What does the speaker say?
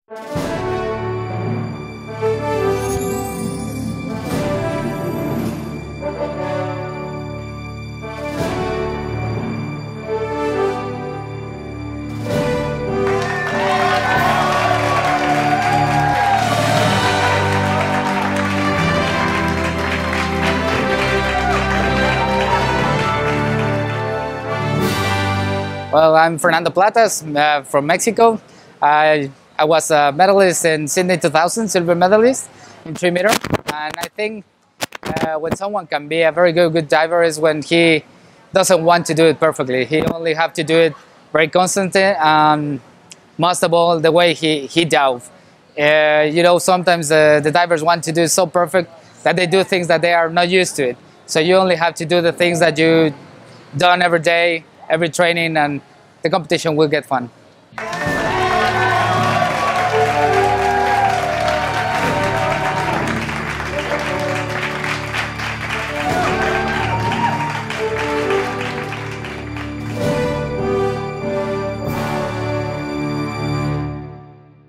Well, I'm Fernando Platas from Mexico. I was a medalist in Sydney 2000, silver medalist in 3 meter. And I think when someone can be a very good diver is when he doesn't want to do it perfectly. He only have to do it very constantly, and most of all, the way he dove. You know, sometimes the divers want to do it so perfect that they do things that they are not used to it. So you only have to do the things that you done every day, every training, and the competition will get fun.